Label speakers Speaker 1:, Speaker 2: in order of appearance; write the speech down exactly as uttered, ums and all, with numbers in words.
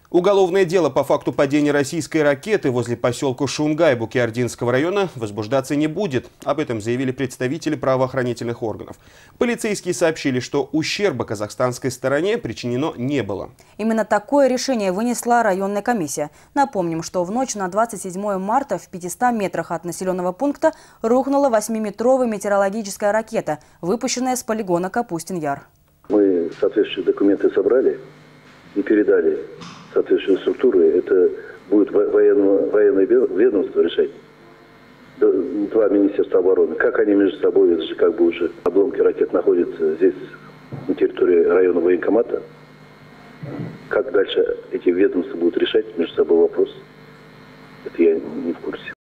Speaker 1: Уголовное дело по факту падения российской ракеты возле поселка Шунгай Букеардинского района возбуждаться не будет. Об этом заявили представители правоохранительных органов. Полицейские сообщили, что ущерба казахстанской стороне причинено не было.
Speaker 2: Именно такое решение вынесла районная комиссия. Напомним, что в ночь на двадцать седьмое марта в пятистах метрах от населенного пункта рухнула восьмиметровая метеорологическая ракета, выпущенная с полигона Капустин-Яр.
Speaker 3: Мы соответствующие документы собрали и передали соответствующие структуры. Это будет военное, военное ведомство решать. Два министерства обороны. Как они между собой, это же как бы уже обломки ракет находятся здесь, на территории района военкомата. Как дальше эти ведомства будут решать между собой вопрос, это я не в курсе.